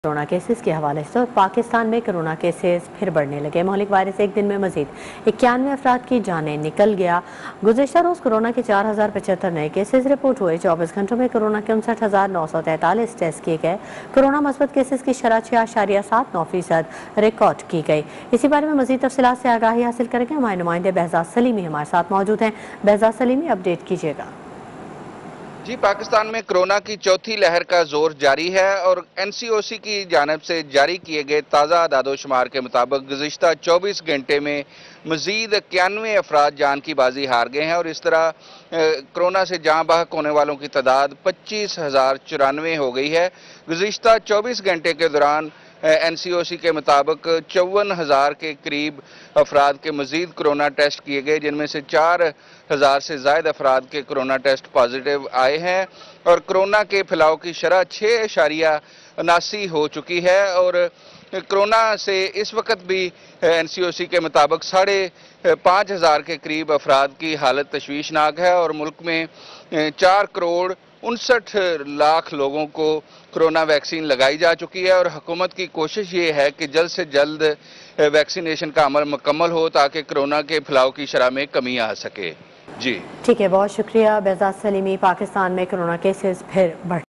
Corona cases के हवाले से और पाकिस्तान में कोरोना केसेस फिर बढ़ने लगे। मौलिक वायरस एक दिन में मजीद 91 अफराद की जानें निकल गया। गुज़िश्ता रोज कोरोना के 4075 नए केसेस रिपोर्ट हुए। 24 घंटों में कोरोना के 59,943 टेस्ट किए गए। कोरोना मस्बत केसेस की शरह 6.79% रिकॉर्ड की गई। इसी बारे में मजीद तफसीलात से आगाही हासिल करेंगे हमारे नुमाइंदे बहजाद सलीमी हमारे साथ मौजूद हैं। बहजाद सलीमी, अपडेट कीजिएगा। जी, पाकिस्तान में कोरोना की चौथी लहर का जोर जारी है और एनसीओसी की जानिब से जारी किए गए ताज़ा आदादोशुमार के मुताबिक गुज़िश्ता 24 घंटे में मजीद 91 अफराद जान की बाजी हार गए हैं और इस तरह कोरोना से जाँ बहक होने वालों की तादाद 25,094 हो गई है। गुज़िश्ता 24 घंटे के दौरान एनसीओसी के मुताबिक 54,000 के करीब अफराद के मजीद कोरोना टेस्ट किए गए, जिनमें से 4,000 से ज़ायद अफराद के कोरोना टेस्ट पॉजिटिव आए हैं और कोरोना के फैलाव की शरह 6.79 हो चुकी है। और कोरोना से इस वक्त भी एनसीओसी के मुताबिक 5,500 के करीब अफराद की हालत तशवीशनाक है और मुल्क में 4,59,00,000 लोगों को कोरोना वैक्सीन लगाई जा चुकी है और हुकूमत की कोशिश ये है कि जल्द से जल्द वैक्सीनेशन का अमल मुकम्मल हो ताकि कोरोना के फैलाव की शरह में कमी आ सके। जी ठीक है, बहुत शुक्रिया बहजाद सलीमी। पाकिस्तान में कोरोना केसेस फिर बढ़